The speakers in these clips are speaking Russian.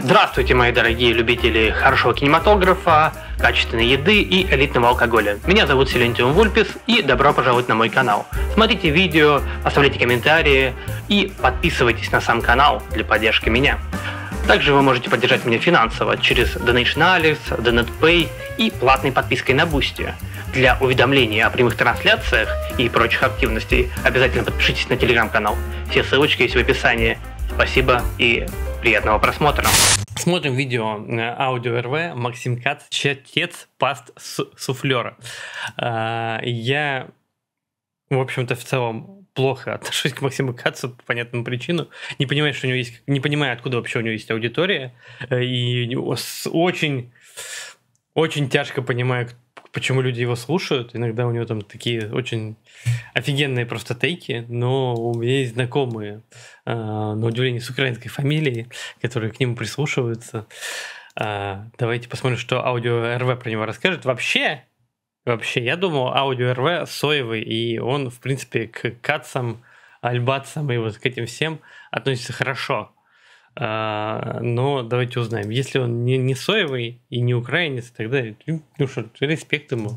Здравствуйте, мои дорогие любители хорошего кинематографа, качественной еды и элитного алкоголя. Меня зовут Silentium Vulpes и добро пожаловать на мой канал. Смотрите видео, оставляйте комментарии и подписывайтесь на сам канал для поддержки меня. Также вы можете поддержать меня финансово через Donationalist, DonatPay и платной подпиской на Boosty. Для уведомлений о прямых трансляциях и прочих активностей обязательно подпишитесь на телеграм-канал. Все ссылочки есть в описании. Спасибо и приятного просмотра. Смотрим видео аудио РВ Максим Кац, чтец паст суфлера. Я, в общем-то, в целом плохо отношусь к Максиму Кацу по понятному причину. Не понимаю, что у него есть, не понимаю, откуда вообще у него есть аудитория. И очень, очень тяжко понимаю, почему люди его слушают. Иногда у него там такие очень офигенные просто тейки, но у меня есть знакомые, на удивление, с украинской фамилией, которые к нему прислушиваются. Давайте посмотрим, что аудио РВ про него расскажет. Вообще, я думал, аудио РВ соевый, и он, в принципе, к Кацам, Альбацам и вот к этим всем относится хорошо. Но давайте узнаем. Если он не соевый и не украинец, тогда респект ему.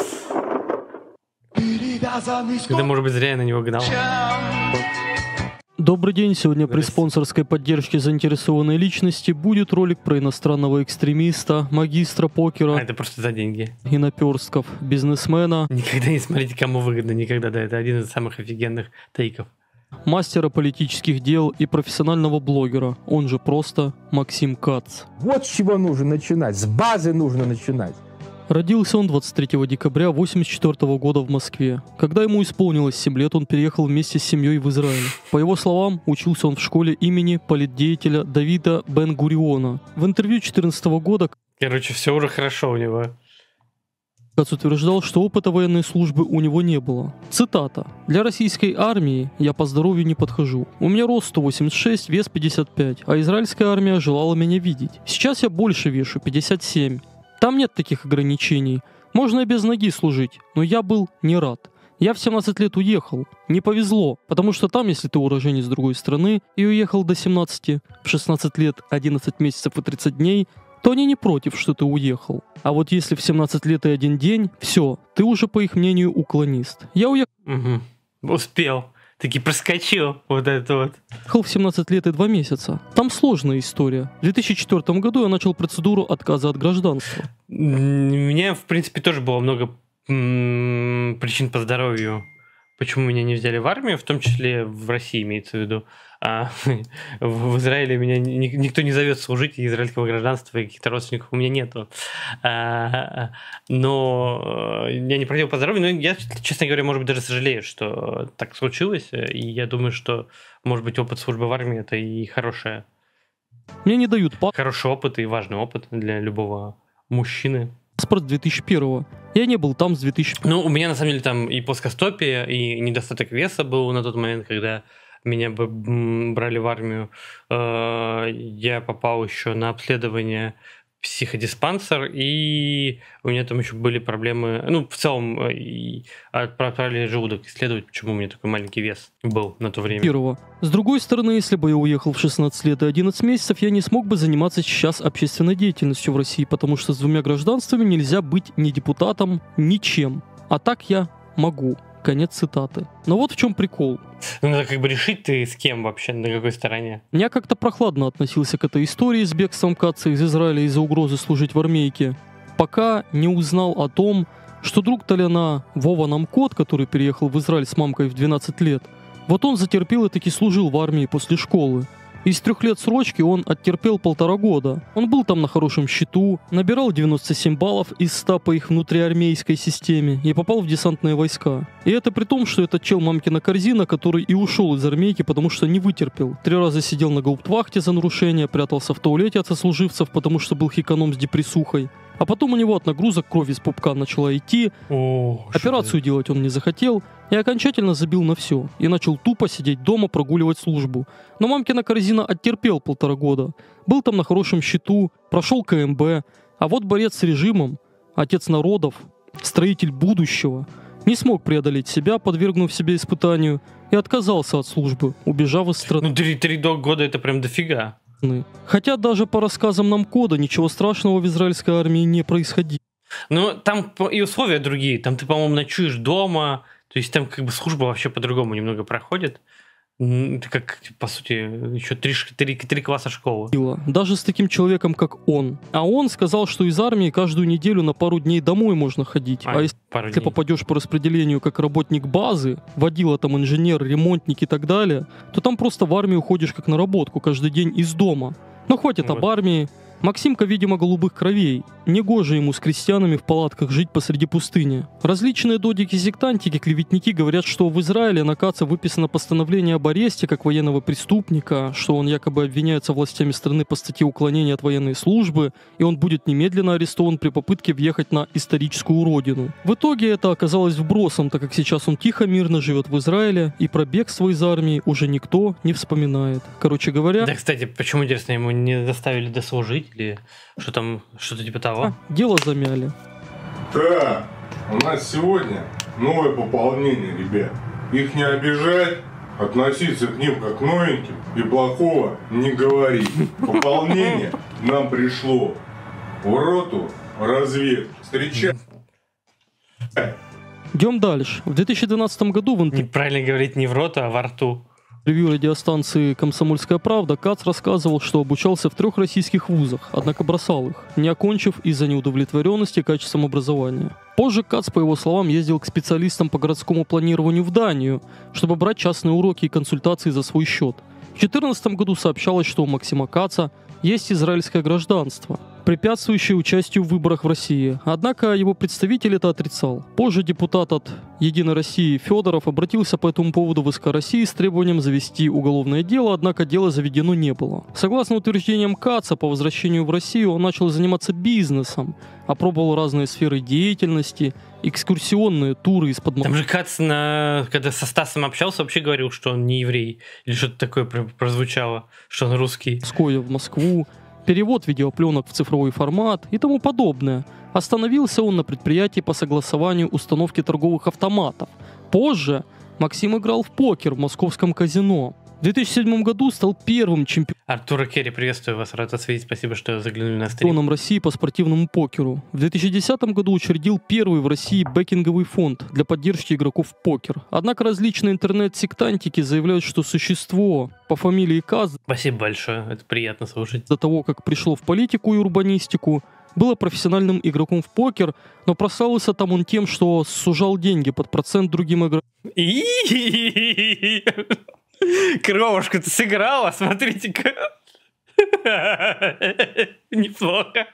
Тогда, может быть, зря я на него гнал. Добрый день. Сегодня при спонсорской поддержке заинтересованной личности будет ролик про иностранного экстремиста, магистра покера. Это просто за деньги. И наперстков, бизнесмена. Никогда не смотрите, кому выгодно, никогда, да. Это один из самых офигенных тейков. Мастера политических дел и профессионального блогера, он же просто Максим Кац. Вот с чего нужно начинать, с базы нужно начинать. Родился он 23 декабря 1984 года в Москве. Когда ему исполнилось 7 лет, он переехал вместе с семьей в Израиль. По его словам, учился он в школе имени политдеятеля Давида Бен-Гуриона. В интервью 2014 года... Короче, все уже хорошо у него. Кац утверждал, что опыта военной службы у него не было. Цитата. «Для российской армии я по здоровью не подхожу. У меня рост 186, вес 55, а израильская армия желала меня видеть. Сейчас я больше вешу, 57. Там нет таких ограничений. Можно и без ноги служить, но я был не рад. Я в 17 лет уехал. Не повезло, потому что там, если ты уроженец другой страны и уехал до 17, в 16 лет, 11 месяцев и 30 дней, то они не против, что ты уехал. А вот если в 17 лет и 1 день, все, ты уже, по их мнению, уклонист. Я уехал... Успел. Таки проскочил вот это вот. Уехал в 17 лет и 2 месяца. Там сложная история. В 2004 году я начал процедуру отказа от гражданства. У меня, в принципе, тоже было много причин по здоровью, почему меня не взяли в армию, в том числе в России, имеется в виду. В Израиле меня никто не зовет служить, и израильского гражданства, и каких-то родственников у меня нету. Но я не против по здоровью, но я, честно говоря, может быть, даже сожалею, что так случилось, и я думаю, что, может быть, опыт службы в армии – это и хороший опыт и важный опыт для любого мужчины. Паспорт 2001. Я не был там с 2000. Ну, у меня, на самом деле, там и плоскостопие, и недостаток веса был на тот момент, когда меня бы брали в армию. Я попал еще на обследование в психодиспансер, и у меня там еще были проблемы. Ну, в целом, отправили желудок исследовать, почему у меня такой маленький вес был на то время. С другой стороны, если бы я уехал в 16 лет и 11 месяцев, я не смог бы заниматься сейчас общественной деятельностью в России, потому что с 2 гражданствами нельзя быть ни депутатом, ничем. А так я могу. Конец цитаты. Но вот в чем прикол. Ну, надо как бы решить, ты с кем вообще, на какой стороне. Я как-то прохладно относился к этой истории с бегством Каца из Израиля из-за угрозы служить в армейке, пока не узнал о том, что друг Толяна, Вова Намкот, который переехал в Израиль с мамкой в 12 лет, вот он затерпел и таки служил в армии после школы. Из 3 лет срочки он оттерпел 1,5 года. Он был там на хорошем счету, набирал 97 баллов из 100 по их внутриармейской системе и попал в десантные войска. И это при том, что этот чел мамкина корзина, который и ушел из армейки, потому что не вытерпел. 3 раза сидел на гауптвахте за нарушение, прятался в туалете от сослуживцев, потому что был хиканом с депрессухой. А потом у него от нагрузок кровь из пупка начала идти, операцию делать он не захотел и окончательно забил на все. И начал тупо сидеть дома, прогуливать службу. Но мамкина корзина оттерпел 1,5 года. Был там на хорошем счету, прошел КМБ. А вот борец с режимом, отец народов, строитель будущего, не смог преодолеть себя, подвергнув себе испытанию, и отказался от службы, убежав из страны. Ну, 3 года это прям дофига. Хотя даже по рассказам нам кода ничего страшного в израильской армии не происходило. Ну, там и условия другие. Там ты, по-моему, ночуешь дома. То есть там как бы служба вообще по-другому немного проходит. Это как, по сути, еще три класса школы. Даже с таким человеком, как он. А он сказал, что из армии каждую неделю на пару дней домой можно ходить. А если попадешь по распределению как работник базы, водила там инженер, ремонтник и так далее, то там просто в армию ходишь как на работку каждый день из дома. Но хватит об армии. Максимка, видимо, голубых кровей. Негоже ему с крестьянами в палатках жить посреди пустыни. Различные додики-сектантики, клеветники говорят, что в Израиле на Каца выписано постановление об аресте как военного преступника, что он якобы обвиняется властями страны по статье уклонения от военной службы, и он будет немедленно арестован при попытке въехать на историческую родину. В итоге это оказалось вбросом, так как сейчас он тихо, мирно живет в Израиле, и про бегство из армии уже никто не вспоминает. Короче говоря... Да, кстати, почему, интересно, ему не заставили дослужить? Или что там, что-то типа того? Дело замяли. Да, у нас сегодня новое пополнение, ребят. Их не обижать, относиться к ним как к новеньким и плохого не говорить. Пополнение нам пришло в роту разведки. Встречать. Идем дальше. В 2012 году в Неправильно говорить не в роту, а во рту. Интервью радиостанции «Комсомольская правда» Кац рассказывал, что обучался в 3 российских вузах, однако бросал их, не окончив из-за неудовлетворенности качеством образования. Позже Кац, по его словам, ездил к специалистам по городскому планированию в Данию, чтобы брать частные уроки и консультации за свой счет. В 2014 году сообщалось, что у Максима Каца есть израильское гражданство, препятствующее участию в выборах в России. Однако его представитель это отрицал. Позже депутат от «Единой России» Федоров обратился по этому поводу в СК России с требованием завести уголовное дело, однако дело заведено не было. Согласно утверждениям Каца, по возвращению в Россию он начал заниматься бизнесом, опробовал разные сферы деятельности, экскурсионные туры из-под... Там же Кац, когда со Стасом общался, вообще говорил, что он не еврей. Или что-то такое прозвучало, что он русский. Скоя в Москву, перевод видеопленок в цифровой формат и тому подобное. Остановился он на предприятии по согласованию установки торговых автоматов. Позже Максим играл в покер в московском казино. В 2007 году стал первым Артур Керри, приветствую вас, рад вас видеть, спасибо, что заглянули на стрим. чемпионом России по спортивному покеру. В 2010 году учредил первый в России бэкинговый фонд для поддержки игроков в покер. Однако различные интернет-сектантики заявляют, что существо по фамилии Каз, Спасибо большое, это приятно слушать. до того, как пришло в политику и урбанистику, было профессиональным игроком в покер, но прославился там он тем, что сужал деньги под процент другим игрокам. Кровушку ты сыграла, смотрите-ка. Неплохо.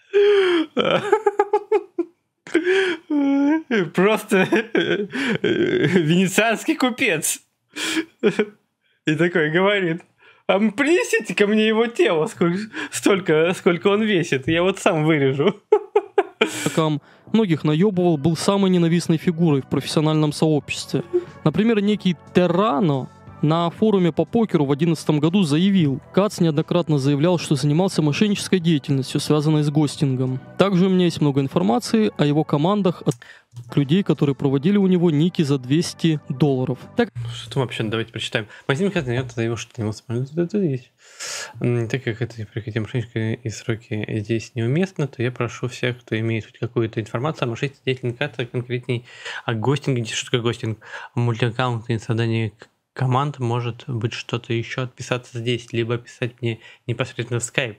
Просто венецианский купец. И такой говорит: а принесите ко мне его тело, сколько он весит, я вот сам вырежу. Многих наебывал, был самой ненавистной фигурой в профессиональном сообществе. Например, некий Террано на форуме по покеру в 2011 году заявил: Кац неоднократно заявлял, что занимался мошеннической деятельностью, связанной с гостингом. Также у меня есть много информации о его командах от людей, которые проводили у него ники за $200. Что там вообще, давайте прочитаем. Максим Кац заявил, что не есть. Так как это прекратить мошеннические и сроки здесь неуместно, то я прошу всех, кто имеет хоть какую-то информацию о мошеннической деятельности Каца, конкретней о гостинге, что такое гостинг, о мультиаккаунте и создании команд, может быть что-то еще, отписаться здесь, либо писать мне непосредственно в Skype.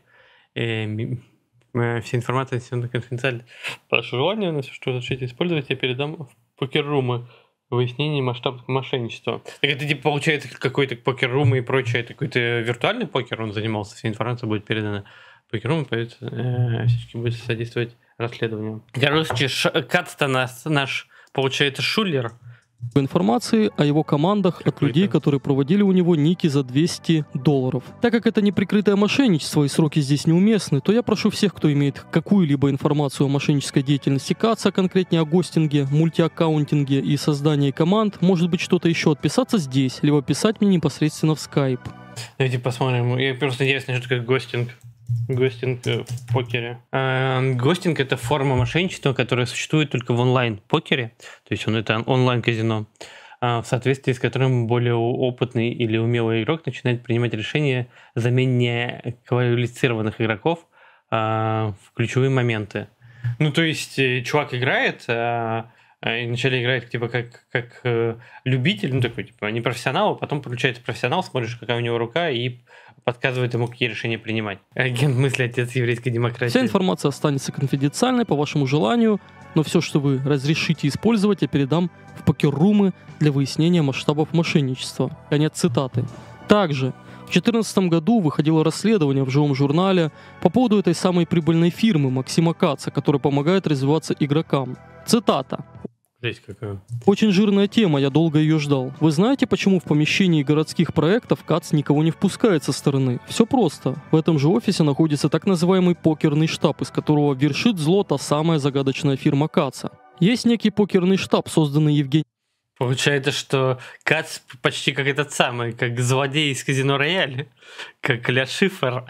Вся информация сегодня конфиденциальна. По желанию, на все, что разрешите использовать, я передам в покер-румы выяснение масштабов мошенничества. Так это типа получается какой-то покер-рум и прочее, это какой-то виртуальный покер, он занимался, вся информация будет передана покер-руму, поэтому всячески будет содействовать расследованию. Короче, Кац-то наш, получается, шулер. Информации о его командах от людей, которые проводили у него ники за $200. Так как это неприкрытое мошенничество и сроки здесь неуместны, то я прошу всех, кто имеет какую-либо информацию о мошеннической деятельности Каца, конкретнее о гостинге, мультиаккаунтинге и создании команд, может быть что-то еще, отписаться здесь, либо писать мне непосредственно в Skype. Давайте посмотрим. Я просто интересно, что такое гостинг. Гостинг в покере. Гостинг — это форма мошенничества, которая существует только в онлайн-покере. То есть это онлайн-казино. в соответствии с которым более опытный или умелый игрок начинает принимать решения о замене квалифицированных игроков в ключевые моменты. Ну, то есть, чувак играет, и вначале играет типа как любитель, ну такой типа не профессионал, а потом получается профессионал, смотришь, какая у него рука, и подсказывает ему, какие решения принимать. Агент мысли, отец еврейской демократии. Вся информация останется конфиденциальной по вашему желанию, но все, что вы разрешите использовать, я передам в покер-румы для выяснения масштабов мошенничества. Конец цитаты. Также в 2014 году выходило расследование в живом журнале по поводу этой самой прибыльной фирмы Максима Каца, которая помогает развиваться игрокам. Цитата. Жесть какая. Очень жирная тема, я долго ее ждал. Вы знаете, почему в помещении городских проектов Кац никого не впускает со стороны? Все просто. В этом же офисе находится так называемый покерный штаб, из которого вершит зло та самая загадочная фирма Каца. Есть некий покерный штаб, созданный Евгением. Получается, что Кац почти как этот самый, как злодей из Казино Рояль, как Ля Шифр,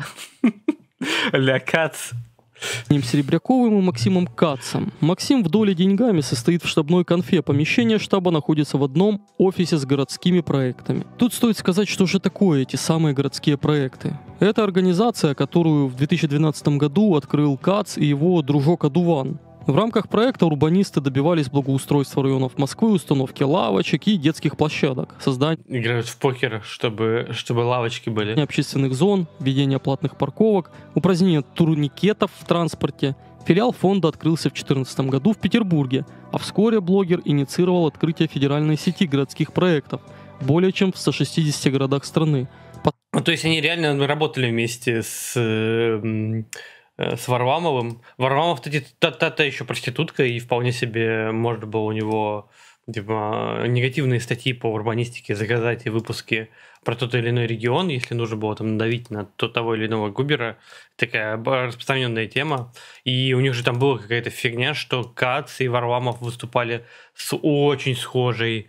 Ля Кац. Серебряковым и Максимом Кацем. Максим в доле деньгами состоит в штабной конфе. Помещение штаба находится в одном офисе с городскими проектами. Тут стоит сказать, что же такое эти самые городские проекты. Это организация, которую в 2012 году открыл Кац и его дружок Адуван. В рамках проекта урбанисты добивались благоустройства районов Москвы, установки лавочек и детских площадок, создания Играют в покер, чтобы лавочки были. общественных зон, введения платных парковок, упразднения турникетов в транспорте. Филиал фонда открылся в 2014 году в Петербурге, а вскоре блогер инициировал открытие федеральной сети городских проектов более чем в 160 городах страны. Ну, то есть они реально работали вместе с Варламовым. Варламов, кстати, та еще проститутка, и вполне себе можно было у него типа негативные статьи по урбанистике заказать и выпуски про тот или иной регион, если нужно было там надавить на того или иного губера. Такая распространенная тема. И у них же там была какая-то фигня, что Кац и Варламов выступали с очень схожей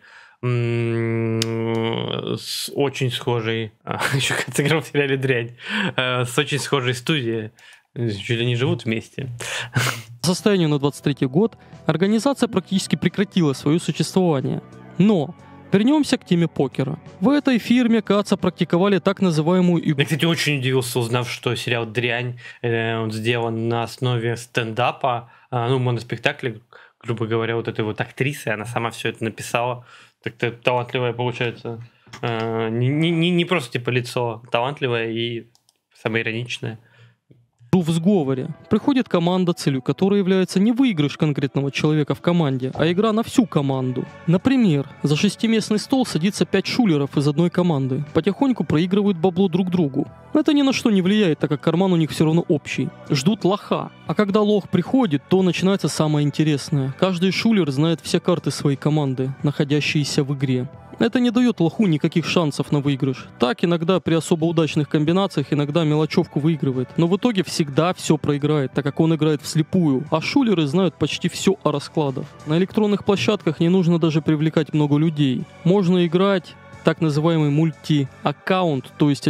еще Кац играл в сериале «Дрянь», с очень схожей студией. Чуть ли не живут вместе. По состоянию на 23 год организация практически прекратила свое существование. Но вернемся к теме покера. В этой фирме Каца практиковали так называемую игру. Я, кстати, очень удивился, узнав, что сериал «Дрянь» он сделан на основе стендапа, моноспектакля, грубо говоря, вот этой вот актрисы, она сама все это написала. Так-то талантливая получается. Не просто типа лицо, талантливое и самоироничное. В сговоре. Приходит команда, целью которой является не выигрыш конкретного человека в команде, а игра на всю команду. Например, за 6-местный стол садится 5 шулеров из одной команды. Потихоньку проигрывают бабло друг другу. Это ни на что не влияет, так как карман у них все равно общий. Ждут лоха. А когда лох приходит, то начинается самое интересное. Каждый шулер знает все карты своей команды, находящиеся в игре. Это не дает лоху никаких шансов на выигрыш. Так иногда при особо удачных комбинациях иногда мелочевку выигрывает, но в итоге всегда все проиграет, так как он играет вслепую, а шулеры знают почти все о раскладах. На электронных площадках не нужно даже привлекать много людей. Можно играть так называемый мульти-аккаунт, то есть...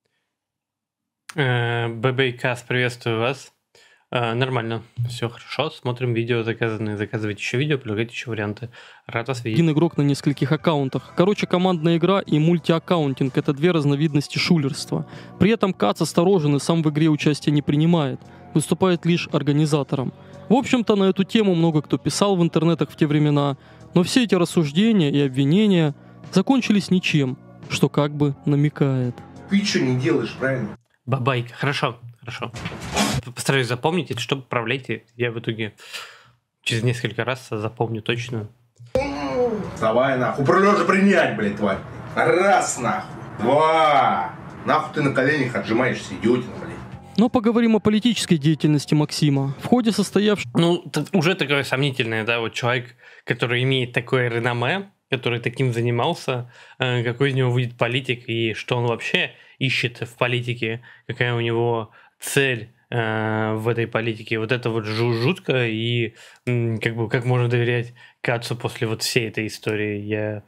ББКас, приветствую вас. Нормально, все хорошо, смотрим видео заказанные, заказывайте еще видео, предлагайте еще варианты. Рад вас видеть. Один игрок на нескольких аккаунтах. Короче, командная игра и мультиаккаунтинг — это две разновидности шулерства. При этом Кац осторожен и сам в игре участия не принимает, выступает лишь организатором. В общем-то, на эту тему много кто писал в интернетах в те времена, но все эти рассуждения и обвинения закончились ничем, что как бы намекает. Ты что не делаешь, правильно? Бабайка, хорошо. Постараюсь запомнить, что поправляйте. Я в итоге через несколько раз запомню точно. Давай нахуй. Управление принять, блядь, тварь. Раз нахуй. Два. Нахуй ты на коленях отжимаешься, идиотина, блядь. Но поговорим о политической деятельности Максима. В ходе состоявшего... Уже такое сомнительное, да, вот человек, который имеет такое реноме, который таким занимался, какой из него выйдет политик и что он вообще ищет в политике, какая у него цель в этой политике. Вот это вот жутко, и как можно доверять Кацу после вот всей этой истории. Я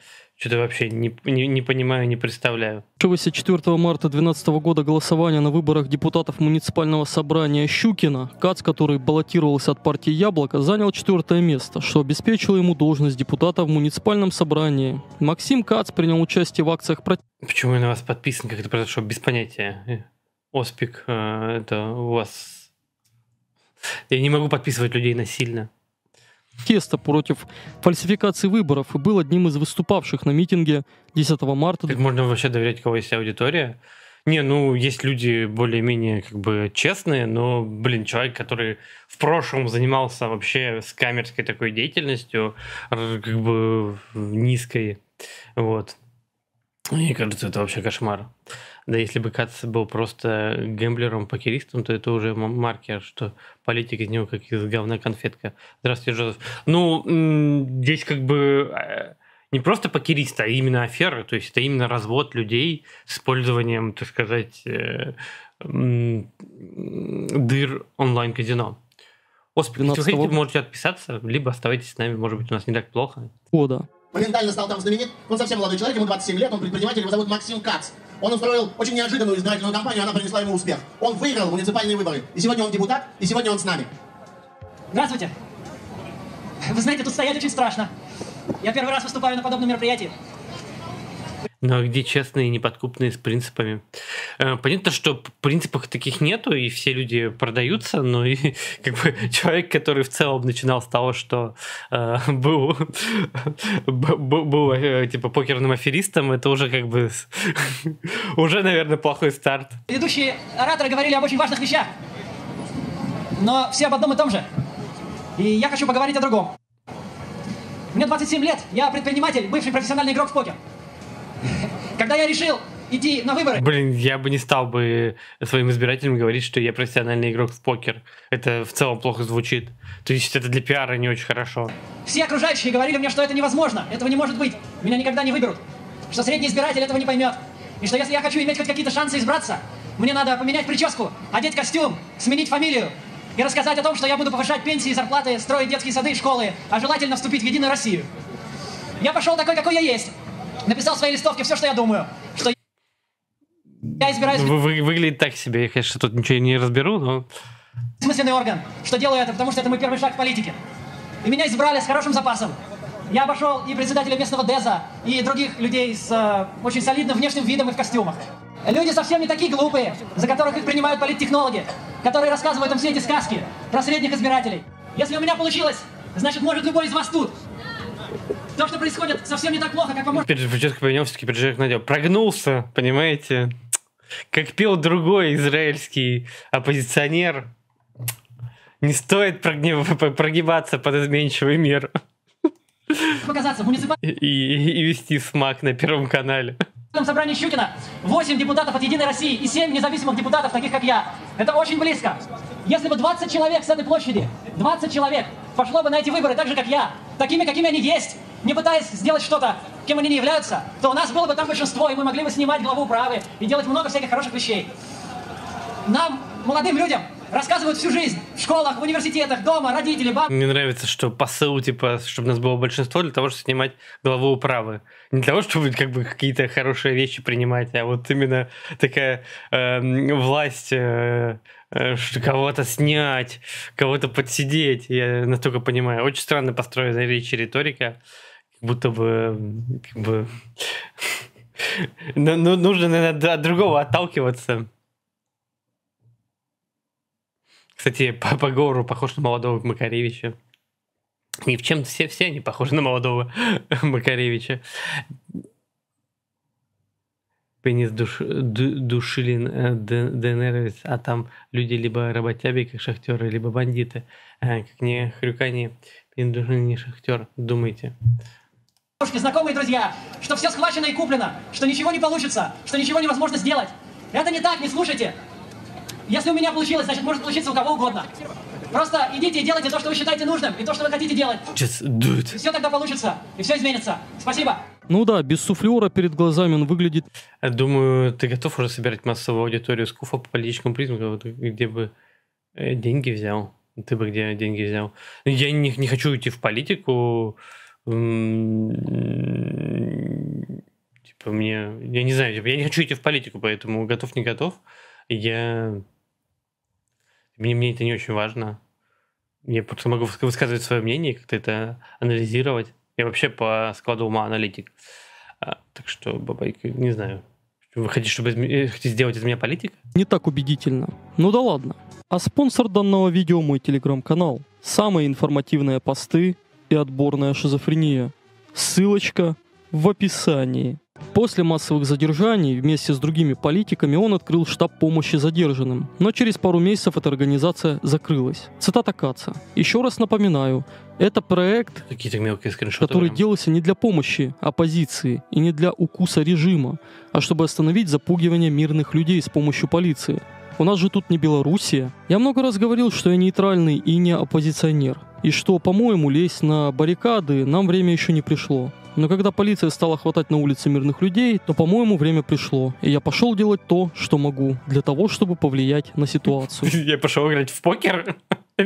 Что-то вообще не понимаю, не представляю. 4 марта 2012 года голосование на выборах депутатов муниципального собрания Щукина Кац, который баллотировался от партии «Яблоко», занял 4 место, что обеспечило ему должность депутата в муниципальном собрании. Максим Кац принял участие в акциях против... Почему я на вас подписан, как это произошло, без понятия. Оспик, это у вас... Я не могу подписывать людей насильно. Протеста против фальсификации выборов и был одним из выступавших на митинге 10 марта. Как можно вообще доверять, у кого есть аудитория? Не, ну, есть люди более-менее как бы честные, но, блин, человек, который в прошлом занимался вообще скамерской такой деятельностью, как бы низкой, вот. Мне кажется, это вообще кошмар. Да если бы Кац был просто гэмблером, покеристом, то это уже маркер, что политик из него как из говна конфетка. Здравствуйте, Джозеф. Ну, здесь как бы не просто покерист, а именно афера, то есть это именно развод людей с использованием, так сказать, дыр онлайн-казино. Оспик, если вы хотите, можете отписаться, либо оставайтесь с нами, может быть, у нас не так плохо. Года. Моментально стал там знаменит. Он совсем молодой человек, ему 27 лет, он предприниматель, его зовут Максим Кац. Он устроил очень неожиданную избирательную кампанию, она принесла ему успех. Он выиграл муниципальные выборы. И сегодня он депутат, и сегодня он с нами. Здравствуйте. Вы знаете, тут стоять очень страшно. Я первый раз выступаю на подобном мероприятии. Но где честные и неподкупные с принципами? Понятно, что принципов таких нету, и все люди продаются, но и как бы человек, который в целом начинал с того, что был типа покерным аферистом, это уже как бы уже, наверное, плохой старт. Ведущие ораторы говорили об очень важных вещах, но все об одном и том же. И я хочу поговорить о другом. Мне 27 лет, я предприниматель, бывший профессиональный игрок в покер. Когда я решил идти на выборы... Блин, я бы не стал бы своим избирателям говорить, что я профессиональный игрок в покер. Это в целом плохо звучит. То есть это для пиара не очень хорошо. Все окружающие говорили мне, что это невозможно, этого не может быть, меня никогда не выберут, что средний избиратель этого не поймет, и что если я хочу иметь хоть какие-то шансы избраться, мне надо поменять прическу, одеть костюм, сменить фамилию и рассказать о том, что я буду повышать пенсии и зарплаты, строить детские сады и школы, а желательно вступить в Единую Россию. Я пошел такой, какой я есть. Написал в своей листовке все, что я думаю. Что я избираюсь... Выглядит так себе. Я, конечно, тут ничего не разберу, но... Смысленный орган. Что делаю это, потому что это мой первый шаг в политике. И меня избрали с хорошим запасом. Я обошел и председателя местного ДЭЗа, и других людей с очень солидным внешним видом и в костюмах. Люди совсем не такие глупые, за которых их принимают политтехнологи, которые рассказывают им все эти сказки про средних избирателей. Если у меня получилось, значит, может любой из вас тут. То, что происходит, совсем не так плохо, как вы можете... Прическу поменял, все-таки пиджак надел. Прогнулся, понимаете? Как пел другой израильский оппозиционер. Не стоит прогибаться под изменчивый мир. Показаться в муниципальном... И вести смак на Первом канале. В собрании Щукина 8 депутатов от Единой России и 7 независимых депутатов, таких как я. Это очень близко. Если бы 20 человек с этой площади, 20 человек пошло бы на эти выборы так же, как я, такими, какими они есть, не пытаясь сделать что-то, кем они не являются, то у нас было бы там большинство, и мы могли бы снимать главу управы и делать много всяких хороших вещей. Нам, молодым людям, рассказывают всю жизнь в школах, в университетах, дома, родители, бабушки. Мне нравится, что посыл, типа, чтобы нас было большинство для того, чтобы снимать главу управы. Не для того, чтобы как бы какие-то хорошие вещи принимать, а вот именно такая власть, что кого-то снять, кого-то подсидеть. Я настолько понимаю. Очень странно построенная речь и риторика. Как будто бы... Как бы... Но нужно, наверное, от другого отталкиваться. Кстати, по говору похож на молодого Макаревича. И в чем все они похожи на молодого Макаревича. Пенис душили ДНРовец, а там люди либо работяги, как шахтеры, либо бандиты. Как не хрюкани, пенис душили не шахтер. Думайте. Знакомые друзья, что все схвачено и куплено, что ничего не получится, что ничего невозможно сделать. Это не так, не слушайте. Если у меня получилось, значит, может получиться у кого угодно. Просто идите и делайте то, что вы считаете нужным, и то, что вы хотите делать. Just do it. И все тогда получится, и все изменится. Спасибо. Ну да, без суфлера перед глазами он выглядит... Думаю, ты готов уже собирать массовую аудиторию Скуфа по политическому признаку, где бы деньги взял? Ты бы где деньги взял? Я не хочу уйти в политику. Типа, я не знаю, типа, я не хочу идти в политику, поэтому готов, не готов. Мне это не очень важно. Я просто могу высказывать свое мнение, как-то это анализировать. Я вообще по складу ума аналитик. Так что, бабайка, не знаю. Вы хотите сделать из меня политика? Не так убедительно. Ну да ладно. А спонсор данного видео мой телеграм-канал. Самые информативные посты и отборная шизофрения. Ссылочка в описании. После массовых задержаний вместе с другими политиками он открыл штаб помощи задержанным, но через пару месяцев эта организация закрылась. Цитата Каца. «Еще раз напоминаю, это проект, какие-то мелкие скриншоты, который делался не для помощи оппозиции и не для укуса режима, а чтобы остановить запугивание мирных людей с помощью полиции. У нас же тут не Белоруссия. Я много раз говорил, что я нейтральный и не оппозиционер, и что, по-моему, лезть на баррикады нам время еще не пришло. Но когда полиция стала хватать на улице мирных людей, то, по-моему, время пришло. И я пошел делать то, что могу, для того, чтобы повлиять на ситуацию». Я пошел играть в покер.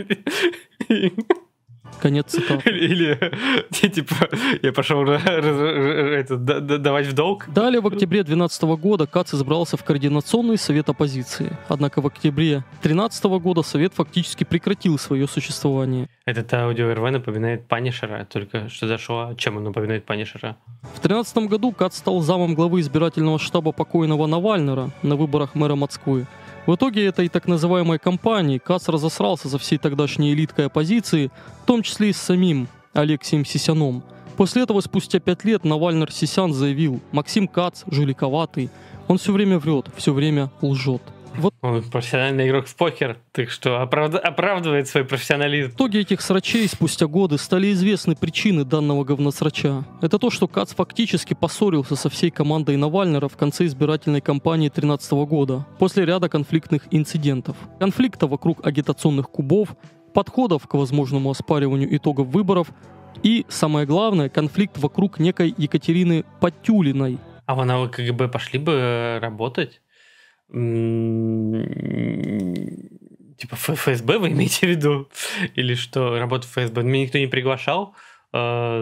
Конец цитаты. Или, типа, я пошел давать в долг. Далее, в октябре 2012 года Кац избрался в Координационный совет оппозиции. Однако в октябре 2013 года совет фактически прекратил свое существование. Этот аудио РВ напоминает Панишера, только что зашло. Чем он напоминает Панишера? В 2013 году Кац стал замом главы избирательного штаба покойного Навального на выборах мэра Москвы. В итоге этой так называемой кампании Кац разосрался со всей тогдашней элиткой оппозиции, в том числе и с самим Алексием Сисяном. После этого, спустя 5 лет, Навальный Сисян заявил: «Максим Кац жуликоватый, он все время врет, все время лжет». Вот. Он профессиональный игрок в покер, так что оправдывает свой профессионализм. В итоге этих срачей спустя годы стали известны причины данного говносрача. Это то, что Кац фактически поссорился со всей командой Навального в конце избирательной кампании 2013 года, после ряда конфликтных инцидентов. Конфликта вокруг агитационных кубов, подходов к возможному оспариванию итогов выборов и, самое главное, конфликт вокруг некой Екатерины Потюлиной. А вона в КГБ пошли бы работать? Типа ФСБ вы имеете в виду? Или что, работа в ФСБ? Меня никто не приглашал. Я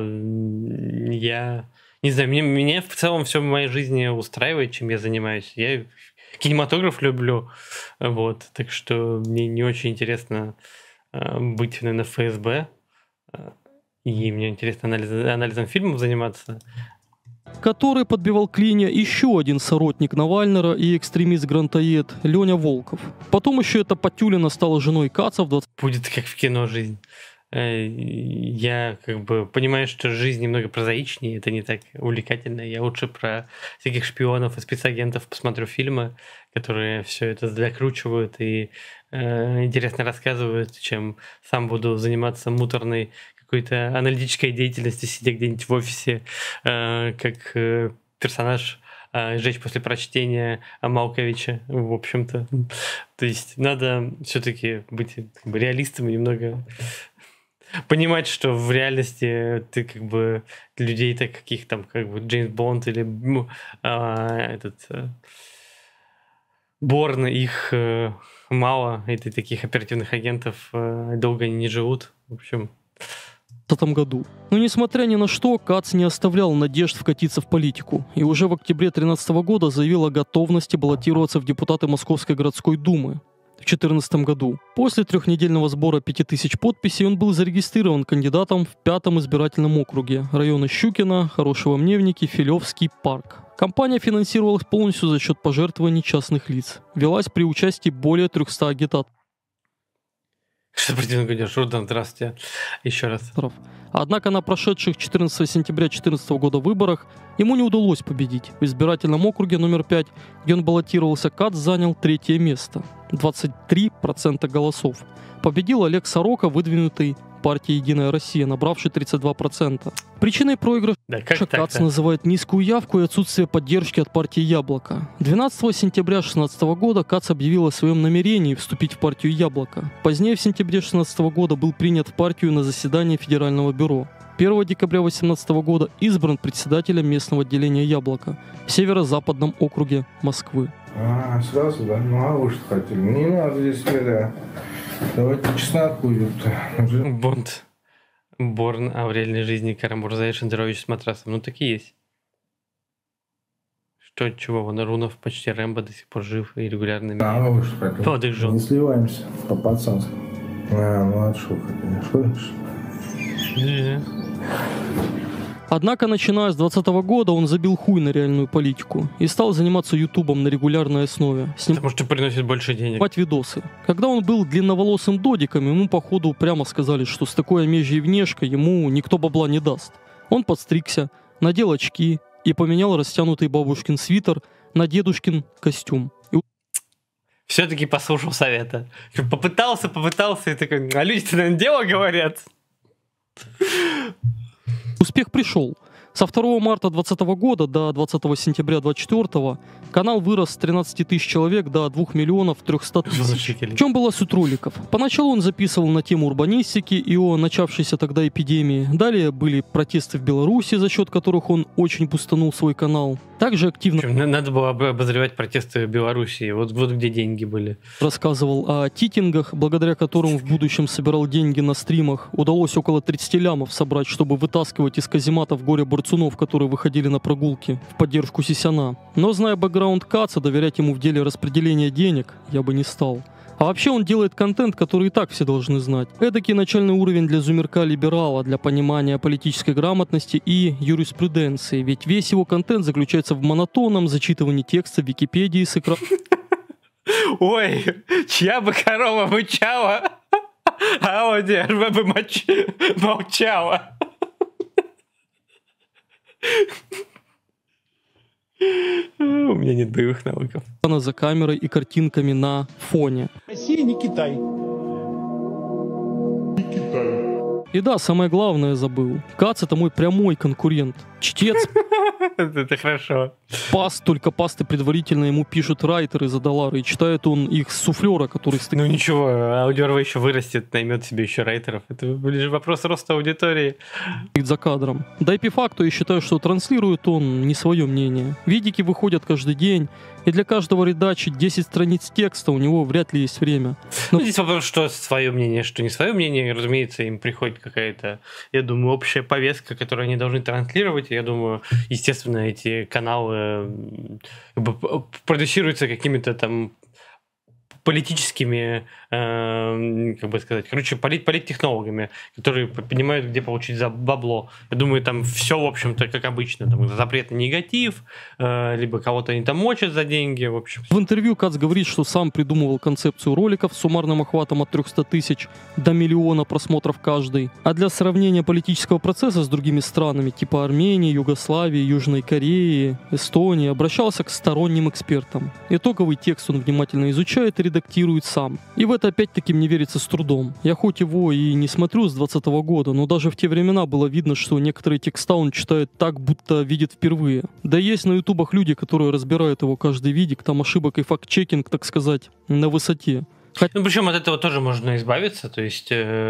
не знаю, меня в целом все в моей жизни устраивает, чем я занимаюсь. Я кинематограф люблю, вот, так что мне не очень интересно быть, наверное, в ФСБ. И мне интересно анализом фильмов заниматься. Который подбивал клинья еще один соратник Навального и экстремист-грантоед Леня Волков. Потом еще эта Потюлина стала женой Каца в 20... Будет как в кино жизнь. Я как бы понимаю, что жизнь немного прозаичнее, это не так увлекательно. Я лучше про всяких шпионов и спецагентов посмотрю фильмы, которые все это закручивают и интересно рассказывают, чем сам буду заниматься муторной какой-то аналитической деятельностью, сидя где-нибудь в офисе, как персонаж «Жечь после прочтения» Малковича, в общем-то. То есть надо все-таки быть как бы реалистом и немного понимать, что в реальности ты как бы людей так каких там, как бы Джеймс Бонд или Борн, их мало, и таких оперативных агентов долго они не живут. В общем... В 2020 году. Но несмотря ни на что, Кац не оставлял надежд вкатиться в политику и уже в октябре 2013 года заявил о готовности баллотироваться в депутаты Московской городской думы в 2014 году. После трехнедельного сбора 5000 подписей он был зарегистрирован кандидатом в 5-м избирательном округе района Щукина, Хорошего Мневники, Филевский парк. Кампания финансировалась полностью за счет пожертвований частных лиц. Велась при участии более 300 агитаторов. Что противно говоришь? Рудан, здравствуйте. Еще раз. Однако на прошедших 14 сентября 2014 года выборах ему не удалось победить. В избирательном округе номер 5, где он баллотировался, Кац занял 3-е место. 23% голосов. Победил Олег Сорока, выдвинутый партией «Единая Россия», набравший 32%. Причиной проигрыша Кац называет низкую явку и отсутствие поддержки от партии «Яблоко». 12 сентября 2016 года Кац объявил о своем намерении вступить в партию «Яблоко». Позднее, в сентябре 2016 года, был принят в партию на заседании Федерального бюро. 1 декабря 2018 года избран председателем местного отделения «Яблоко» в северо-западном округе Москвы. Сразу, да? Ну а вы что хотели? Не надо здесь да. Давайте чесночку, ёпта. Бонд. Борн, а в реальной жизни Карамурза и Шендерович с матрасом. Ну, так и есть. Что, чего? Вон Арунов почти Рэмбо до сих пор жив и регулярно Да, меняет ну что, поэтому молодых жен. не сливаемся по-пацански. Ну от шутка, конечно. Однако, начиная с 2020 года, он забил хуй на реальную политику и стал заниматься ютубом на регулярной основе. Потому что приносит больше денег. Снимать видосы. Когда он был длинноволосым додиком, ему походу прямо сказали, что с такой омежьей внешкой ему никто бабла не даст. Он подстригся, надел очки и поменял растянутый бабушкин свитер на дедушкин костюм. Все-таки послушал совета. Попытался и такой, а люди-то, наверное, дело говорят. Успех пришел. Со 2 марта 2020 года до 20 сентября 2024 канал вырос с 13 тысяч человек до 2 миллионов 300 тысяч. В чем была суть роликов? Поначалу он записывал на тему урбанистики и о начавшейся тогда эпидемии. Далее были протесты в Беларуси, за счет которых он очень бустанул свой канал. Также активно надо было обозревать протесты в Беларуси. Вот где деньги были. Рассказывал о титингах, благодаря которым в будущем собирал деньги на стримах. Удалось около 30 лямов собрать, чтобы вытаскивать из казематов горе-борцунов, которые выходили на прогулки в поддержку Сисяна. Но зная бэкграунд Каца, доверять ему в деле распределения денег я бы не стал. А вообще он делает контент, который и так все должны знать. Эдакий начальный уровень для зумерка-либерала, для понимания политической грамотности и юриспруденции. Ведь весь его контент заключается в монотонном зачитывании текста в Википедии с экрана. Ой, чья бы корова мычала, а Ауди РВ бы молчала. У меня нет боевых навыков. За камерой и картинками на фоне. Россия не Китай. И да, самое главное забыл. Кац — это мой прямой конкурент. Чтец. Это хорошо. Паст, только пасты предварительно ему пишут райтеры за доллары, и читает он их с суфлера, который стоит. Ну ничего, Аудиорва еще вырастет, наймет себе еще райтеров. Это лишь вопрос роста аудитории. За кадром. Да и по факту я считаю, что транслирует он не свое мнение. Видики выходят каждый день, и для каждого редачи 10 страниц текста у него вряд ли есть время. Но... Здесь вопрос, что свое мнение, что не свое мнение. Разумеется, им приходит какая-то, я думаю, общая повестка, которую они должны транслировать. Я думаю, естественно, эти каналы продюсируются какими-то там политическими, как бы сказать, короче, политтехнологами, которые понимают, где получить за бабло. Я думаю, там все, в общем-то, как обычно. Там запрет на негатив, либо кого-то они там мочат за деньги, в общем. В интервью Кац говорит, что сам придумывал концепцию роликов с суммарным охватом от 300 тысяч до миллиона просмотров каждый. А для сравнения политического процесса с другими странами, типа Армении, Югославии, Южной Кореи, Эстонии, обращался к сторонним экспертам. Итоговый текст он внимательно изучает и редактирует сам. И в это опять-таки мне верится с трудом. Я хоть его и не смотрю с 2020 года, но даже в те времена было видно, что некоторые текста он читает так, будто видит впервые. Да есть на ютубах люди, которые разбирают его каждый видик, там ошибок и факт-чекинг, так сказать, на высоте. Ну, причем от этого тоже можно избавиться, то есть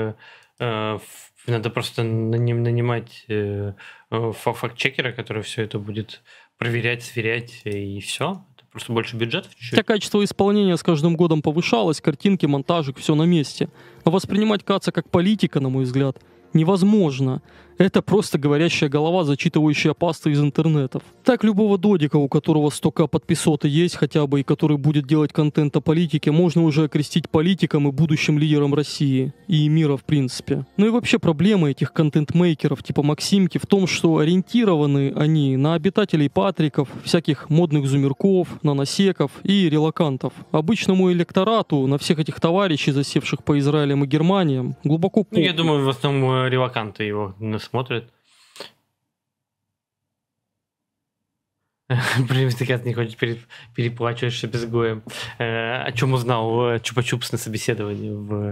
надо просто нанимать факт-чекера, который все это будет проверять, сверять, и все. Просто больше бюджетов чуть-чуть. Хотя качество исполнения с каждым годом повышалось, картинки, монтажик, все на месте. Но воспринимать Каца как политика, на мой взгляд, невозможно. Это просто говорящая голова, зачитывающая пасты из интернетов. Так любого додика, у которого 100к подписоты есть хотя бы, и который будет делать контент о политике, можно уже окрестить политиком и будущим лидером России. И мира в принципе. Ну и вообще проблема этих контент-мейкеров типа Максимки в том, что ориентированы они на обитателей патриков, всяких модных зумерков, наносеков и релокантов. Обычному электорату на всех этих товарищей, засевших по Израилям и Германиям, глубоко... Ну, я думаю, в основном релоканты его смотрят. Блин, ты не хочешь переплачиваешься без гоем. О чем узнал Чупа-Чупс на собеседовании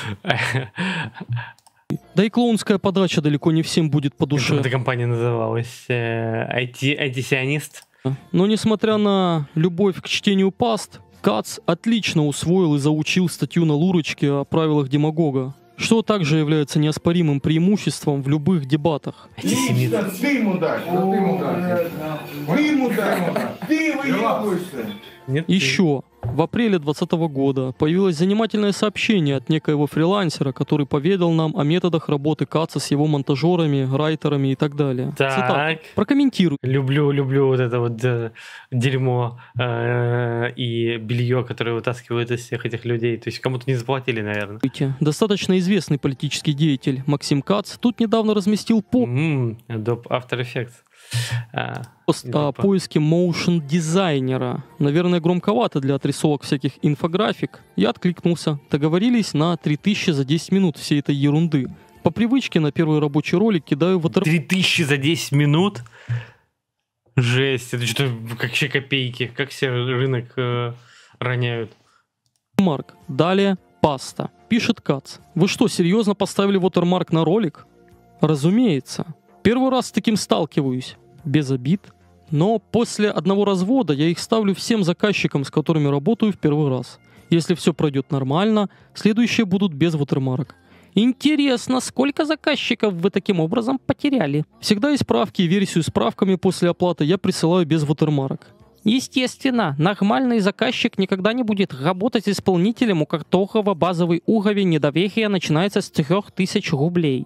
Да и клоунская подача далеко не всем будет по душе. Эта компания называлась IT-сионист. Но несмотря на любовь к чтению паст, Кац отлично усвоил и заучил статью на Лурочке о правилах демагога, что также является неоспоримым преимуществом в любых дебатах. Лично ты мудак, ты мудак. Ты мудак, ты выебываешься. Еще. В апреле 2020 года появилось занимательное сообщение от некоего фрилансера, который поведал нам о методах работы Каца с его монтажерами, райтерами и так далее. Так. Цитата. Прокомментируй. Люблю вот это вот дерьмо и белье, которое вытаскивают из всех этих людей. То есть кому-то не заплатили, наверное. Достаточно известный политический деятель Максим Кац тут недавно разместил пост Adobe After Effects. о поиске моушн-дизайнера. Наверное, громковато для отрисовок всяких инфографик. Я откликнулся. Договорились на 3000 за 10 минут всей этой ерунды. По привычке на первый рабочий ролик кидаю в 3000 за 10 минут? Жесть, это что, как все копейки, как все рынок роняют. Марк. Далее паста. Пишет Кац. Вы что, серьезно поставили watermark на ролик? Разумеется. Первый раз с таким сталкиваюсь. Без обид. Но после одного развода я их ставлю всем заказчикам, с которыми работаю в первый раз. Если все пройдет нормально, следующие будут без watermark. Интересно, сколько заказчиков вы таким образом потеряли? Всегда есть справки и версию с справками после оплаты я присылаю без watermark. Естественно, нормальный заказчик никогда не будет работать с исполнителем, у которого базовый уровень недоверия начинается с 3000 рублей.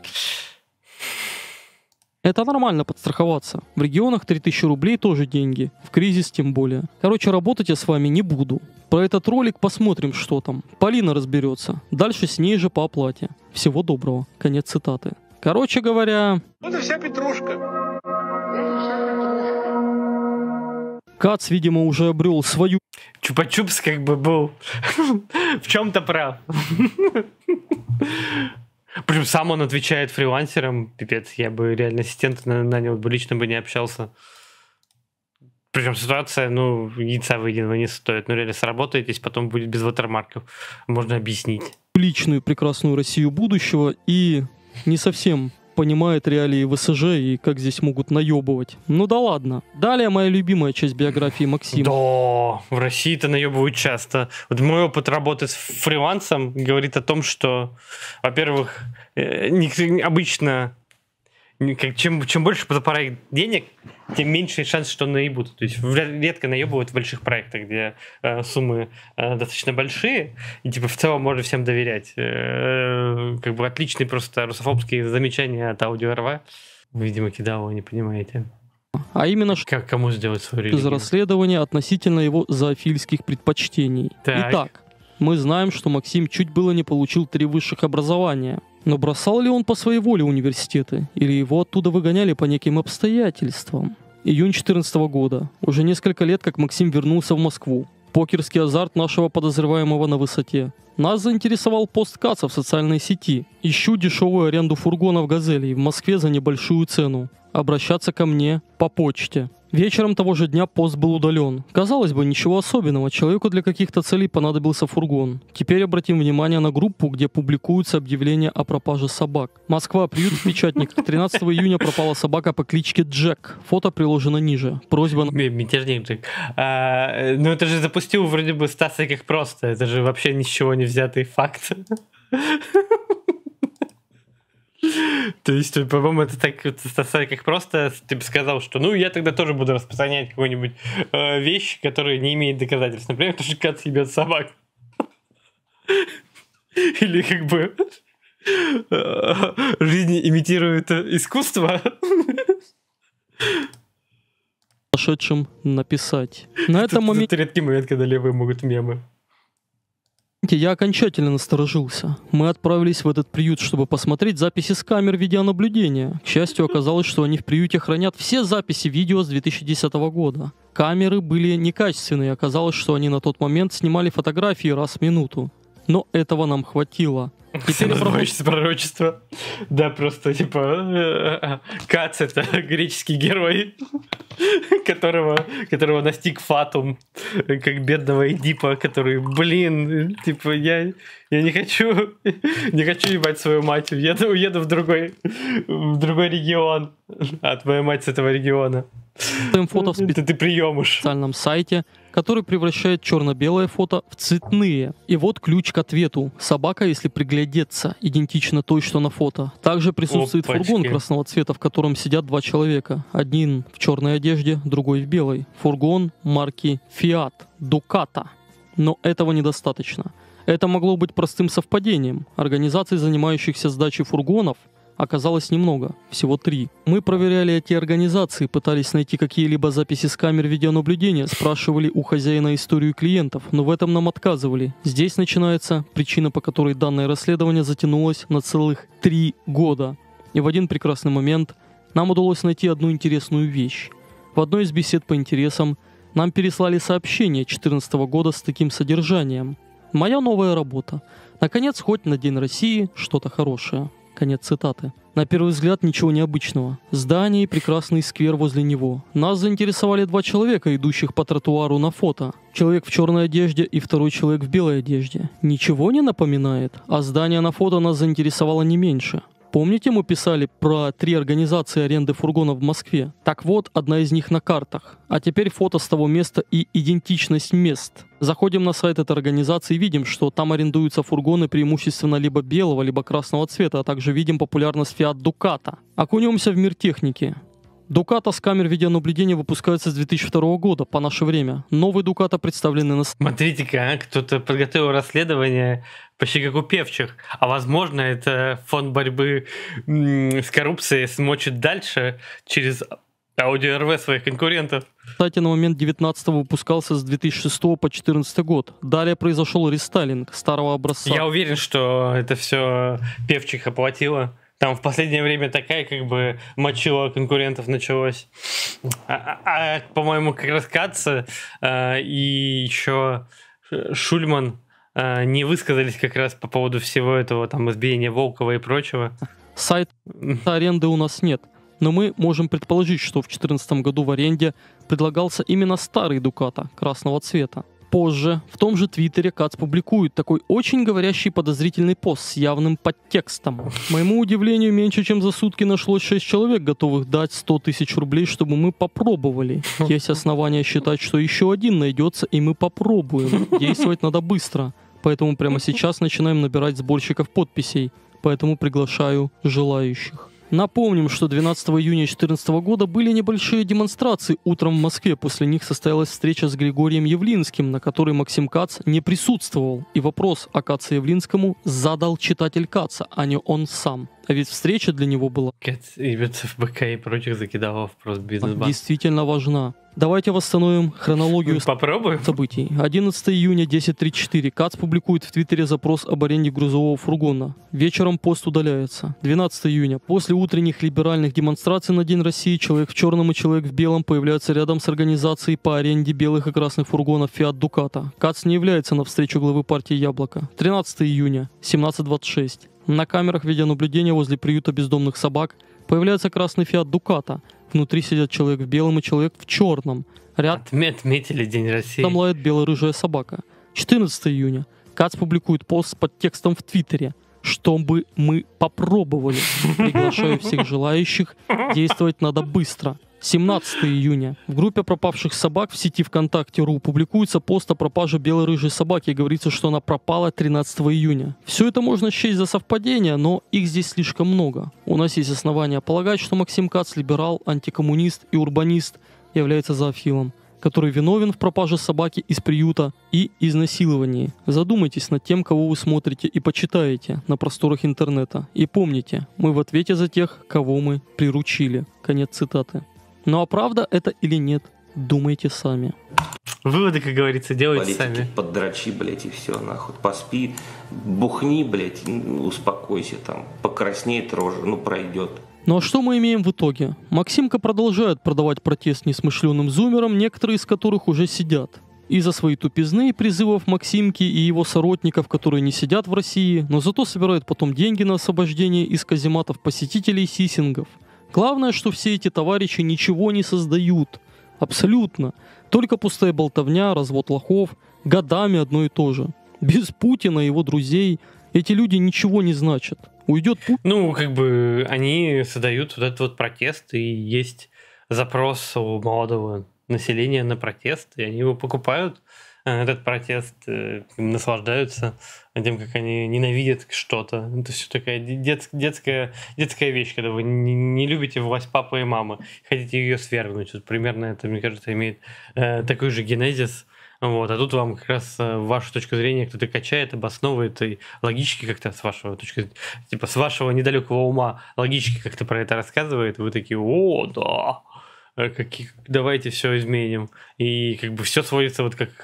Это нормально подстраховаться. В регионах 3000 рублей тоже деньги. В кризис тем более. Короче, работать я с вами не буду. Про этот ролик посмотрим, что там. Полина разберется. Дальше с ней же по оплате. Всего доброго. Конец цитаты. Короче говоря... Вот и вся петрушка. Кац, видимо, уже обрел свою... Чупа-чупс как бы был в чем-то прав. Причем сам он отвечает фрилансерам. Пипец, я бы реально ассистента нанял бы, лично бы не общался. Причем ситуация, ну, яйца выеденного не стоит. Ну, реально сработаетесь, потом будет без ватермарков. Можно объяснить. Личную прекрасную Россию будущего и не совсем понимает реалии ВСЖ и как здесь могут наебывать. Ну да ладно. Далее моя любимая часть биографии Максима. Да, в России-то наебывают часто. Вот мой опыт работы с фрилансом говорит о том, что, во-первых, обычно чем больше за проект денег, тем меньше шанс, что наебут. То есть редко наебывают в больших проектах, где суммы достаточно большие, и типа в целом можно всем доверять. Как бы отличные просто русофобские замечания от Аудио РВ. Видимо, кидал, вы не понимаете. А именно, как кому сделать свою из религию? расследования относительно его зоофильских предпочтений. Так. Итак, мы знаем, что Максим чуть было не получил 3 высших образования. Но бросал ли он по своей воле университеты? Или его оттуда выгоняли по неким обстоятельствам? Июнь 2014 года. Уже несколько лет, как Максим вернулся в Москву. Покерский азарт нашего подозреваемого на высоте. Нас заинтересовал пост Каца в социальной сети. Ищу дешевую аренду фургонов «Газелей» в Москве за небольшую цену. Обращаться ко мне по почте. Вечером того же дня пост был удален. Казалось бы, ничего особенного, человеку для каких-то целей понадобился фургон. Теперь обратим внимание на группу, где публикуются объявления о пропаже собак. Москва, приют в Печатниках. 13 июня пропала собака по кличке Джек. Фото приложено ниже. Просьба... Мятежник Джек. Ну это же запустил вроде бы Стас как просто. Это же вообще ни с чего не взятый факт. То есть, по-моему, это так как просто ты бы сказал, что ну я тогда тоже буду распространять какую-нибудь вещь, которая не имеет доказательств. Например, то, что Кац ебет собак. Или как бы жизнь имитирует искусство. Пошедшим написать. На этом моменте... Это редкий момент, когда левые могут мемы. Я окончательно насторожился. Мы отправились в этот приют, чтобы посмотреть записи с камер видеонаблюдения. К счастью, оказалось, что они в приюте хранят все записи видео с 2010 года. Камеры были некачественные, оказалось, что они на тот момент снимали фотографии раз в минуту. Но этого нам хватило. Пророчество. Да, просто типа Кац — это греческий герой, которого настиг Фатум, как бедного Эдипа, который, блин, типа я не хочу ебать свою мать, уеду в другой регион, а твоя мать с этого региона. Фото в специальном сайте, который превращает черно-белое фото в цветные. И вот ключ к ответу. Собака, если приглядеться, идентична той, что на фото. Также присутствует фургон красного цвета, в котором сидят 2 человека. Один в черной одежде, другой в белой. Фургон марки Fiat Ducato. Но этого недостаточно. Это могло быть простым совпадением. Организаций, занимающихся сдачей фургонов, оказалось немного, всего 3. Мы проверяли эти организации, пытались найти какие-либо записи с камер видеонаблюдения, спрашивали у хозяина историю клиентов, но в этом нам отказывали. Здесь начинается причина, по которой данное расследование затянулось на целых 3 года. И в один прекрасный момент нам удалось найти одну интересную вещь. В одной из бесед по интересам нам переслали сообщение 2014 года с таким содержанием. «Моя новая работа. Наконец, хоть на День России что-то хорошее». Конец цитаты. На первый взгляд ничего необычного. Здание и прекрасный сквер возле него. Нас заинтересовали 2 человека, идущих по тротуару на фото. Человек в черной одежде и второй человек в белой одежде. Ничего не напоминает? А здание на фото нас заинтересовало не меньше. Помните, мы писали про 3 организации аренды фургонов в Москве? Так вот, одна из них на картах. А теперь фото с того места и идентичность мест. Заходим на сайт этой организации и видим, что там арендуются фургоны преимущественно либо белого, либо красного цвета, а также видим популярность Fiat Ducato. Окунемся в мир техники. Ducato с камер видеонаблюдения выпускается с 2002 года, по наше время. Новый Ducato представлены на... Смотрите-ка, кто-то подготовил расследование почти как у певчих. А возможно, это фонд борьбы с коррупцией смочит дальше через аудио-РВ своих конкурентов. Кстати, на момент 19-го выпускался с 2006 по 2014 год. Далее произошел рестайлинг старого образца. Я уверен, что это все певчих оплатило. Там в последнее время такая как бы мочила конкурентов началась. По-моему, как раз Каца и еще Шульман не высказались как раз по поводу всего этого, там, избиения Волкова и прочего. Сайта аренды у нас нет, но мы можем предположить, что в 2014 году в аренде предлагался именно старый Ducato красного цвета. Позже, в том же Твиттере, Кац публикует такой очень говорящий подозрительный пост с явным подтекстом. Моему удивлению, меньше чем за сутки нашлось 6 человек, готовых дать 100 тысяч рублей, чтобы мы попробовали. Есть основания считать, что еще один найдется, и мы попробуем. Действовать надо быстро. Поэтому прямо сейчас начинаем набирать сборщиков подписей. Поэтому приглашаю желающих. Напомним, что 12 июня 2014 года были небольшие демонстрации утром в Москве. После них состоялась встреча с Григорием Явлинским, на которой Максим Кац не присутствовал. И вопрос о Каце Явлинскому задал читатель Каца, а не он сам. А ведь встреча для него была ФБК и прочих закидалов просто бизнес-банк. Действительно важна. Давайте восстановим хронологию событий. 11 июня 10:34. Кац публикует в Твиттере запрос об аренде грузового фургона. Вечером пост удаляется. 12 июня. После утренних либеральных демонстраций на День России человек в черном и человек в белом появляются рядом с организацией по аренде белых и красных фургонов Fiat Ducato. Кац не является на встречу главы партии Яблоко. 13 июня. 17:26. На камерах видеонаблюдения возле приюта бездомных собак появляется красный Fiat Ducato. Внутри сидят человек в белом и человек в черном. Отметили День России. Там лает бело-рыжая собака. 14 июня. Кац публикует пост с подтекстом в Твиттере. Чтобы мы попробовали. Приглашаю всех желающих. Действовать надо быстро. 17 июня. В группе пропавших собак в сети ВКонтакте.ру публикуется пост о пропаже бело-рыжей собаки и говорится, что она пропала 13 июня. Все это можно счесть за совпадение, но их здесь слишком много. У нас есть основания полагать, что Максим Кац, либерал, антикоммунист и урбанист, является зоофилом, который виновен в пропаже собаки из приюта и изнасиловании. Задумайтесь над тем, кого вы смотрите и почитаете на просторах интернета. И помните, мы в ответе за тех, кого мы приручили. Конец цитаты. Ну а правда это или нет, думайте сами. Выводы, как говорится, делайте политики, сами. Поддрачи, блядь, и все, нахуй. Поспи, бухни, блядь, успокойся там. Покраснеет рожа, пройдет. Ну а что мы имеем в итоге? Максимка продолжает продавать протест несмышленым зумерам, некоторые из которых уже сидят. Из-за своей тупизны и призывов Максимки и его сородников, которые не сидят в России, но зато собирают потом деньги на освобождение из казематов посетителей сисингов. Главное, что все эти товарищи ничего не создают. Абсолютно. Только пустая болтовня, развод лохов, годами одно и то же. Без Путина и его друзей эти люди ничего не значат. Уйдет Путин. Они создают вот этот вот протест, и есть запрос у молодого населения на протест, и они его покупают, этот протест, наслаждаются тем, как они ненавидят что-то. Это все такая детская вещь, когда вы не любите власть папы и мамы, хотите ее свергнуть. Вот примерно это, мне кажется, имеет такой же генезис. Вот, а тут вам как раз вашу точку зрения кто-то качает, обосновывает, и логически как-то с вашего точки, типа с вашего недалекого ума логически как-то про это рассказывает, и вы такие, о, да, давайте все изменим. И как бы все сводится вот как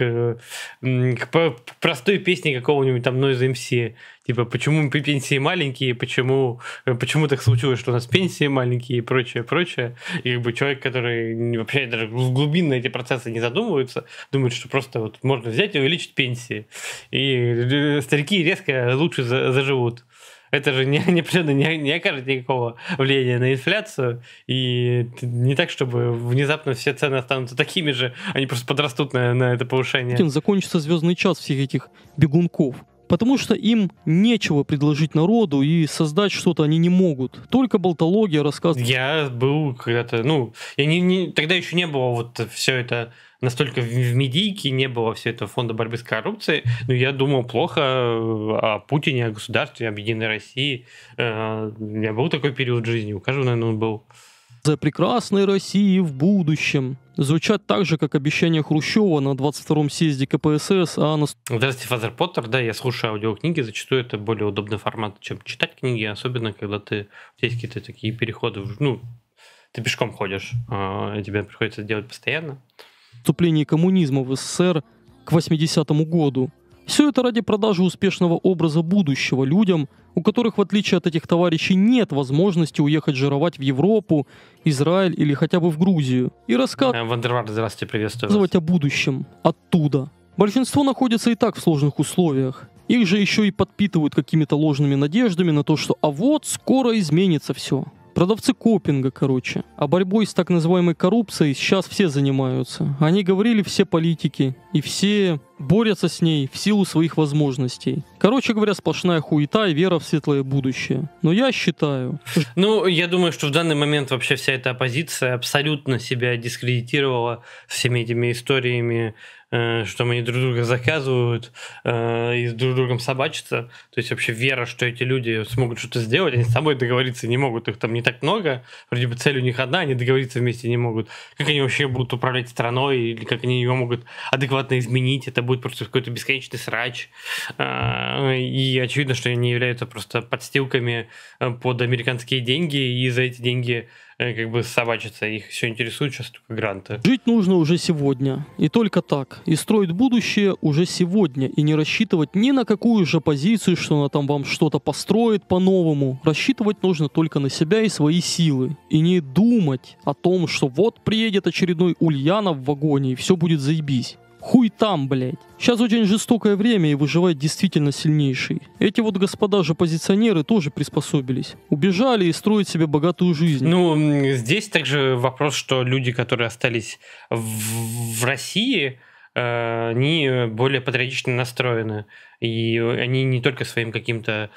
к простой песне какого-нибудь там Noise MC. Типа, почему пенсии маленькие, почему так случилось, что у нас пенсии маленькие и прочее, прочее. И как бы человек, который вообще даже глубинно эти процессы не задумывается, думает, что просто вот можно взять и увеличить пенсии. И старики резко лучше заживут. Это же не окажет никакого влияния на инфляцию. И не так, чтобы внезапно все цены останутся такими же, они просто подрастут на это повышение. Закончится звездный час всех этих бегунков. Потому что им нечего предложить народу, и создать что-то они не могут. Только болтология, рассказ. Я был когда-то, тогда еще не было вот все это настолько в медийке, не было все это фонда борьбы с коррупцией, но я думал плохо о Путине, о государстве, об Единой России. У меня был такой период жизни, у каждого, наверное, он был. За прекрасной России в будущем звучат так же, как обещания Хрущева на 22-м съезде КПСС. Здравствуйте, Фазер Поттер. Да, я слушаю аудиокниги, зачастую это более удобный формат, чем читать книги, особенно когда у тебя есть какие-то такие переходы, ты пешком ходишь, и тебе приходится это делать постоянно. Вступление коммунизма в СССР к 80-му году. Все это ради продажи успешного образа будущего людям, у которых, в отличие от этих товарищей, нет возможности уехать жировать в Европу, Израиль или хотя бы в Грузию. И Вандервард, здравствуйте, приветствую вас. О будущем оттуда. Большинство находится и так в сложных условиях. Их же еще и подпитывают какими-то ложными надеждами на то, что вот скоро изменится все. Продавцы копинга, короче. А борьбой с так называемой коррупцией сейчас все занимаются. Они говорили все политики, и все борются с ней в силу своих возможностей. Короче говоря, сплошная хуета и вера в светлое будущее. Но я считаю... Я думаю, что в данный момент вообще вся эта оппозиция абсолютно себя дискредитировала всеми этими историями, что они друг друга заказывают и друг с другом собачатся. То есть вообще вера, что эти люди смогут что-то сделать, они с собой договориться не могут, их там не так много, вроде бы цель у них одна, они договориться вместе не могут. Как они вообще будут управлять страной, или как они ее могут адекватно изменить, это будет просто какой-то бесконечный срач. И очевидно, что они являются просто подстилками под американские деньги, и за эти деньги как бы собачатся. Их все интересуют сейчас только гранты. Жить нужно уже сегодня. И только так. И строить будущее уже сегодня. И не рассчитывать ни на какую же позицию, что она там вам что-то построит по-новому. Рассчитывать нужно только на себя и свои силы. И не думать о том, что вот приедет очередной Ульянов в вагоне и все будет заебись. Хуй там, блядь. Сейчас очень жестокое время, и выживает действительно сильнейший. Эти вот господа же позиционеры тоже приспособились. Убежали и строят себе богатую жизнь. Здесь также вопрос, что люди, которые остались в России, они более патриотично настроены. И они не только своим каким-то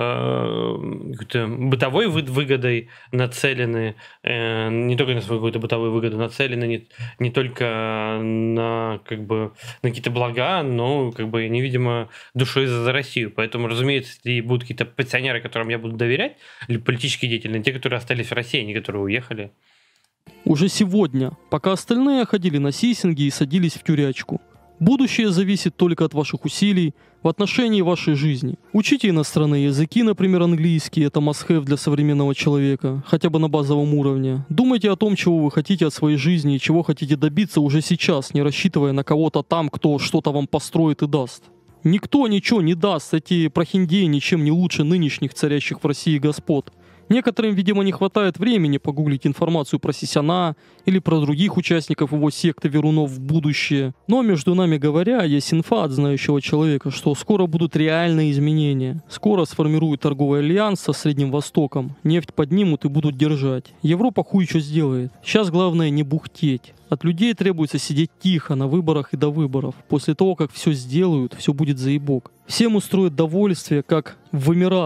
бытовой выгодой нацелены, не только на свою какую-то бытовую выгоду нацелены, не только на какие-то блага, но они, видимо, душой за Россию. Поэтому, разумеется, если будут какие-то пенсионеры, которым я буду доверять, или политические деятели, те, которые остались в России, а не которые уехали. Уже сегодня, пока остальные ходили на сисинги и садились в тюрячку. Будущее зависит только от ваших усилий в отношении вашей жизни. Учите иностранные языки, например, английский, это must-have для современного человека, хотя бы на базовом уровне. Думайте о том, чего вы хотите от своей жизни и чего хотите добиться уже сейчас, не рассчитывая на кого-то там, кто что-то вам построит и даст. Никто ничего не даст, эти прохиндеи ничем не лучше нынешних царящих в России господ. Некоторым, видимо, не хватает времени погуглить информацию про Сисяна или про других участников его секты верунов в будущее. Но, между нами говоря, есть инфа от знающего человека, что скоро будут реальные изменения. Скоро сформируют торговый альянс со Средним Востоком, нефть поднимут и будут держать. Европа хуй что сделает. Сейчас главное не бухтеть. От людей требуется сидеть тихо на выборах и до выборов. После того, как все сделают, все будет заебок. Всем устроит довольствие, как в Эмиратах.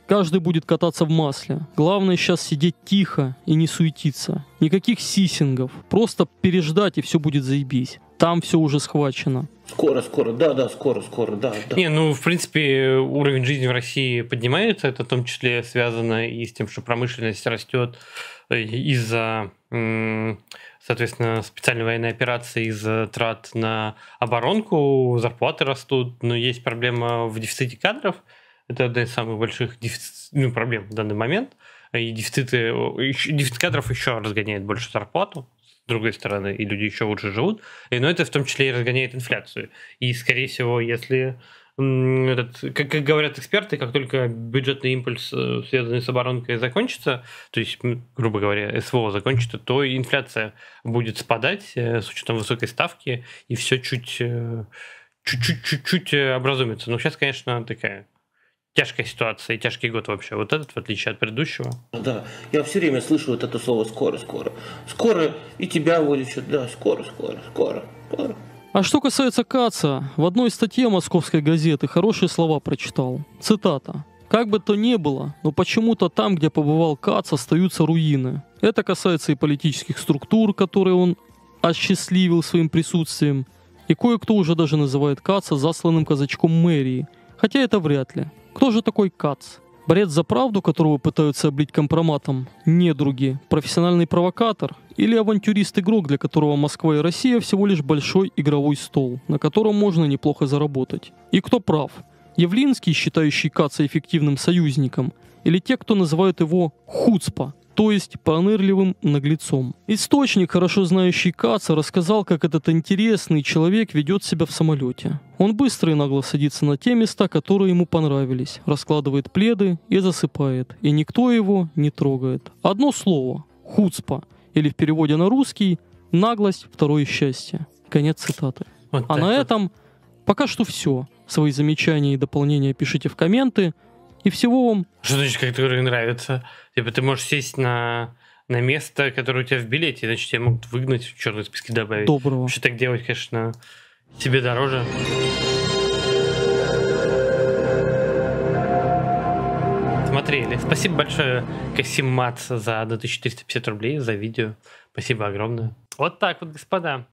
Каждый будет кататься в масле. Главное сейчас сидеть тихо и не суетиться. Никаких сисингов. Просто переждать, и все будет заебись. Там все уже схвачено. Скоро, да, скоро, да. Не, ну, в принципе, уровень жизни в России поднимается. Это в том числе связано и с тем, что промышленность растет из-за, соответственно, специальной военной операции, из-за трат на оборонку, зарплаты растут, но есть проблема в дефиците кадров. Это одна из самых больших проблем в данный момент. И дефицит кадров еще разгоняет больше зарплату, с другой стороны, и люди еще лучше живут. Но это в том числе и разгоняет инфляцию. И, скорее всего, если, как говорят эксперты, как только бюджетный импульс, связанный с оборонкой, закончится, то есть, грубо говоря, СВО закончится, то инфляция будет спадать с учетом высокой ставки, и все чуть-чуть образумится. Но сейчас, конечно, такая тяжкая ситуация и тяжкий год вообще. Вот этот, в отличие от предыдущего. Да, я все время слышу вот это слово «скоро». Скоро и тебя вылечат, да, скоро. А что касается Каца, в одной статье московской газеты хорошие слова прочитал. Цитата. «Как бы то ни было, но почему-то там, где побывал Кац, остаются руины. Это касается и политических структур, которые он осчастливил своим присутствием, и кое-кто уже даже называет Каца засланным казачком мэрии. Хотя это вряд ли. Кто же такой Кац? Борец за правду, которого пытаются облить компроматом? Недруги? Профессиональный провокатор? Или авантюрист-игрок, для которого Москва и Россия всего лишь большой игровой стол, на котором можно неплохо заработать? И кто прав? Явлинский, считающий Каца эффективным союзником? Или те, кто называют его хуцпа, то есть пронырливым наглецом? Источник, хорошо знающий Каца, рассказал, как этот интересный человек ведет себя в самолете. Он быстро и нагло садится на те места, которые ему понравились, раскладывает пледы и засыпает, и никто его не трогает. Одно слово – хуцпа, или в переводе на русский – наглость, второе счастье. Конец цитаты. Вот а на этом пока что все. Свои замечания и дополнения пишите в комменты. И всего вам... Что значит, как тебе нравится? Типа ты можешь сесть на место, которое у тебя в билете, иначе тебя могут выгнать, в черные списки добавить. Доброго. Вообще так делать, конечно, себе дороже. Смотрели. Спасибо большое, Касим Мац, за 2350 рублей за видео. Спасибо огромное. Вот так вот, господа.